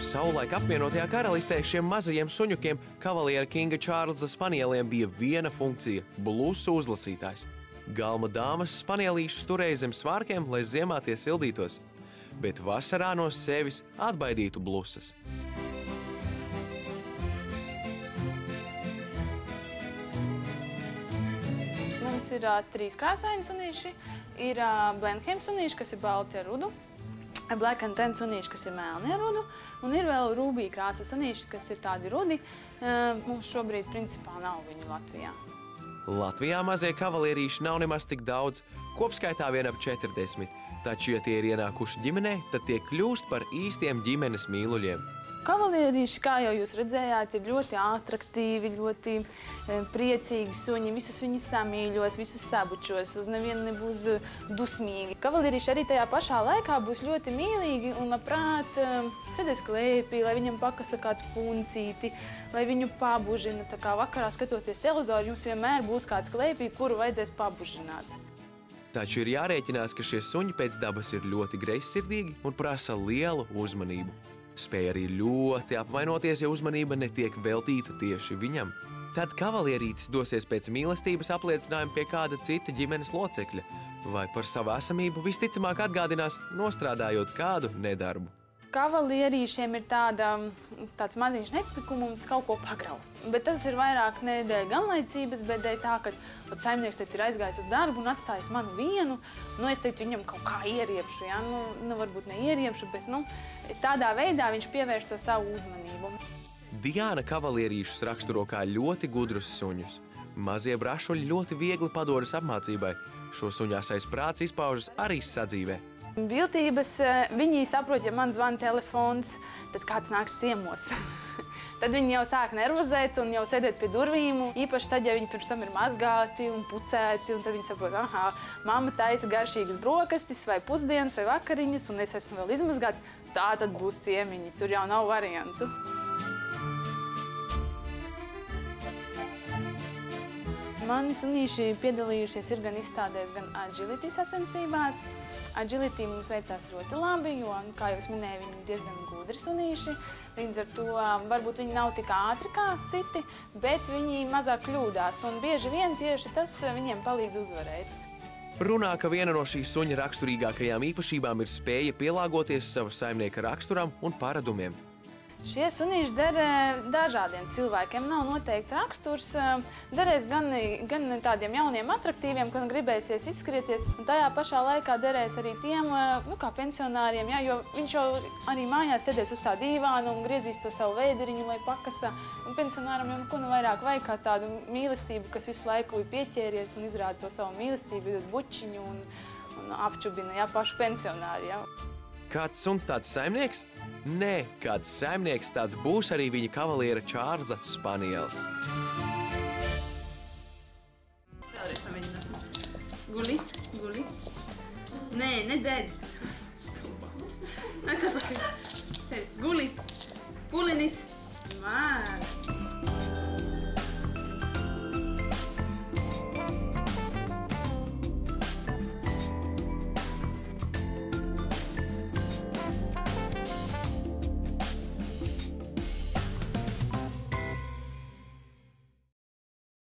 Savulaik apvienotajā karalistē šiem mazajiem suņukiem kavaliera Kinga Čārlza spanieliem bija viena funkcija – blusu uzlasītājs. Galma dāmas spanielīšus turēja zem svārkiem, lai ziemā tie sildītos, bet vasarā no sevis atbaidītu blusas. Mums ir 3 krāsaini sunīši. Ir Blenheim sunīši, kas ir balti ar rudu, Black and Tan sunīši, kas ir melni ar rudu, un ir vēl rūbī krāsa sunīši, kas ir tādi rudi. Mums šobrīd principā nav viņu Latvijā. Latvijā mazie kavalierīši nav nemaz tik daudz, kopskaitā vien ap 40, taču, ja tie ir ienākuši ģimenē, tad tie kļūst par īstiem ģimenes mīluļiem. Kavalierīši, kā jau jūs redzējāt, ir ļoti atraktīvi, ļoti priecīgi suņi. Visus viņi samīļos, visus sabučos, uz nevienu nebūs dusmīgi. Kavalierīši arī tajā pašā laikā būs ļoti mīlīgi un labprāt sēdēs klēpī, lai viņam pakasa kāds puncīti, lai viņu pabužina. Tā kā vakarā skatoties televizoru, jums vienmēr būs kāds klēpī, kuru vajadzēs pabužināt. Taču ir jārēķinās, ka šie suņi pēc dabas ir ļoti greizsirdīgi un prasa lielu uzmanību. Spēj arī ļoti apvainoties, ja uzmanība netiek veltīta tieši viņam. Tad kavalierītis dosies pēc mīlestības apliecinājuma pie kāda cita ģimenes locekļa, vai par savu esamību visticamāk atgādinās, nostrādājot kādu nedarbu. Kavalierīšiem ir tāds maziņš netikums kaut ko pagraust. Bet tas ir vairāk ne dēļ ganlaicības, bet dēļ tā, ka saimnieks ir aizgājis uz darbu un atstājis manu vienu. Es teiktu, viņam kaut kā ieriepšu, ja? Varbūt ne ieriepšu, bet tādā veidā viņš pievērš to savu uzmanību. Diāna kavalierīšus raksturo kā ļoti gudrus suņus. Mazie brašuļi ļoti viegli padodas apmācībai. Šo suņāsais prāts izpaužas arī sadzīvē. Viltības, viņi saprot, ja man zvana telefons, tad kāds nāks ciemos. Tad viņi jau sāk nervozēt un jau sēdēt pie durvīm. Īpaši tad, ja viņi pirms tam ir mazgāti un pucēti, un tad viņi saprot, aha, mamma taisa garšīgas brokastis vai pusdienas vai vakariņas, un es esmu vēl izmazgāts, tā tad būs ciemiņi, tur jau nav variantu. Mani sunīši piedalījušies ir gan izstādēs, gan agility sacensībās. Agility mums veicās ļoti labi, jo, kā jau es minēju, viņi ir diezgan gudri sunīši. Līdz ar to varbūt viņi nav tik ātri kā citi, bet viņi mazāk kļūdās, un bieži vien tieši tas viņiem palīdz uzvarēt. Runā, ka viena no šīs suņa raksturīgākajām īpašībām ir spēja pielāgoties savu saimnieka raksturam un paradumiem. Šie sunīši der dažādiem cilvēkiem, nav noteikts raksturs. Derēs gan tādiem jauniem atraktīviem, gan gribēsies izskrieties, un tajā pašā laikā derēs arī tiem, kā pensionāriem, ja, jo viņš jau arī mājās sēdēs uz tā dīvāna un griezīs to savu vēderiņu, lai pakasa. Un pensionāram jau neko vairāk vajag kā tādu mīlestību, kas visu laiku ir pieķēries un izrāda to savu mīlestību, dod bučiņu un apčubina pašu pensionāri. Ja. Kāds suns tāds saimnieks? Nē, kāds saimnieks tāds būs arī viņa kavaliera Čārlza spanielis. Vēlreiz pamēģināsim. Guli, guli. Nē, nedēļ. Stulba. Nāc apakaļ. Sēdi. Guli. Pulinis. Māj.